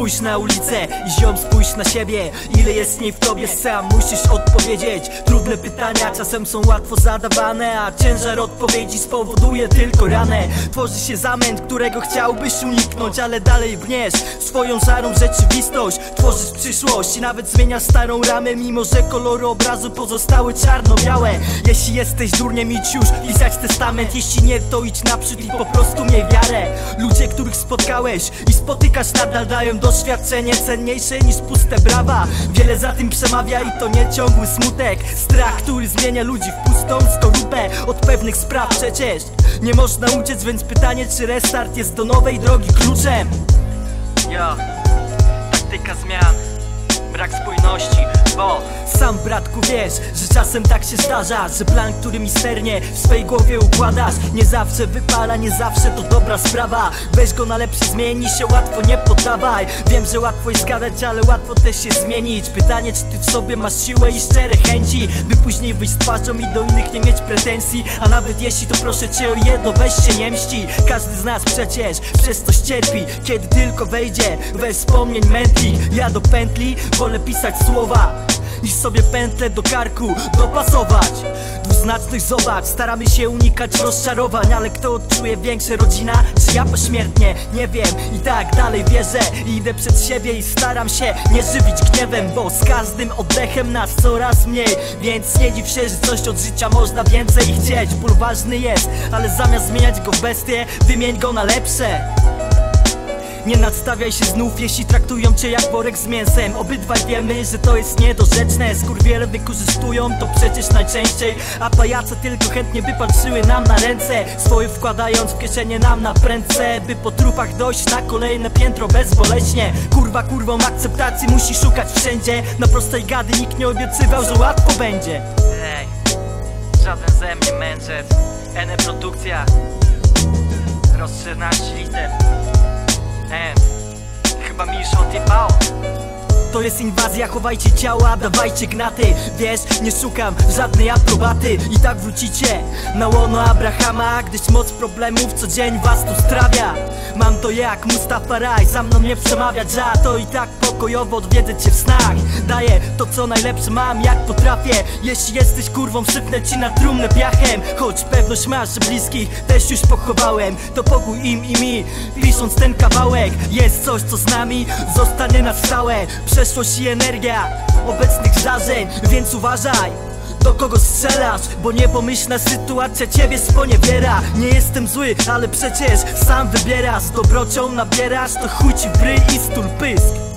spójrz na ulicę i ziom spójrz na siebie. Ile jest niej w tobie, sam musisz odpowiedzieć. Trudne pytania czasem są łatwo zadawane, a ciężar odpowiedzi spowoduje tylko ranę. Tworzy się zamęt, którego chciałbyś uniknąć, ale dalej brniesz w swoją szarą rzeczywistość. Tworzysz przyszłość i nawet zmieniasz starą ramę, mimo że kolory obrazu pozostały czarno-białe. Jeśli jesteś durniem, idź już pisać testament. Jeśli nie, to idź naprzód i po prostu miej wiarę. Ludzie, których spotkałeś i spotykasz nadal, dają doświadczenie cenniejsze niż puste brawa. Wiele za tym przemawia i to nie ciągły smutek. Strach, który zmienia ludzi w pustą skorupę. Od pewnych spraw przecież nie można uciec, więc pytanie, czy restart jest do nowej drogi kluczem. Taktyka zmian, brak spójności, bo sam bratku wiesz, że czasem tak się zdarza, że plan, który misternie w swej głowie układasz, nie zawsze wypala, nie zawsze to dobra sprawa. Weź go na lepszy, zmieni się, łatwo nie poddawaj. Wiem, że łatwo jest gadać, ale łatwo też się zmienić. Pytanie, czy ty w sobie masz siłę i szczere chęci, by później wyjść z twarzą i do innych nie mieć pretensji. A nawet jeśli, to proszę cię o jedno, weź się nie mści. Każdy z nas przecież przez coś cierpi, kiedy tylko wejdzie we wspomnień mętli. Ja do pętli wolę pisać słowa, niż sobie pętlę do karku dopasować. Dwuznaczność zobacz, staramy się unikać rozczarowań, ale kto odczuje większe, rodzina czy ja pośmiertnie? Nie wiem, i tak dalej wierzę i idę przed siebie i staram się nie żywić gniewem, bo z każdym oddechem nas coraz mniej. Więc nie dziw się, że coś od życia można więcej chcieć. Ból ważny jest, ale zamiast zmieniać go w bestię, wymień go na lepsze. Nie nadstawiaj się znów, jeśli traktują cię jak worek z mięsem. Obydwaj wiemy, że to jest niedorzeczne. Skurwiele wykorzystują to przecież najczęściej, a pajace tylko chętnie by patrzyły nam na ręce, swoje wkładając w kieszenie nam na prędce, by po trupach dojść na kolejne piętro bezboleśnie. Kurwa kurwą akceptacji musi szukać wszędzie. Na prostej gady nikt nie obiecywał, że łatwo będzie. Ej, żaden ze mnie mędrzec. Ene produkcja, roz 13 liter. Chyba mi już odjebało. To jest inwazja, chowajcie ciała, dawajcie gnaty. Wiesz, nie szukam żadnej aprobaty. I tak wrócicie na łono Abrahama, gdyż moc problemów co dzień was tu strawia. Mam to jak Mustafa Raj, za mną nie przemawiać, że to i tak pokojowo odwiedzę cię w snach. Daję to co najlepsze mam jak potrafię. Jeśli jesteś kurwą, sypnę ci na trumnę piachem. Choć pewność masz, że bliskich też już pochowałem, to pokój im i mi, pisząc ten kawałek. Jest coś co z nami zostanie na stałe, przeszłość i energia obecnych zdarzeń. Więc uważaj, do kogo strzelasz, bo niepomyślna sytuacja ciebie sponiewiera. Nie jestem zły, ale przecież sam wybierasz, dobrocią nabierasz, to chuj ci w bryj i stul pysk.